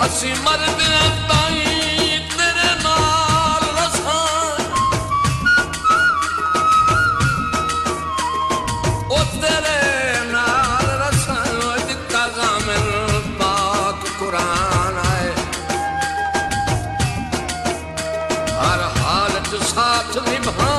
असी मरदे ताई तेरे नाल रसां ओ तेरे नाल रसां दिता ज़ामिल पाक कुरान आए हर हालत साथ निभा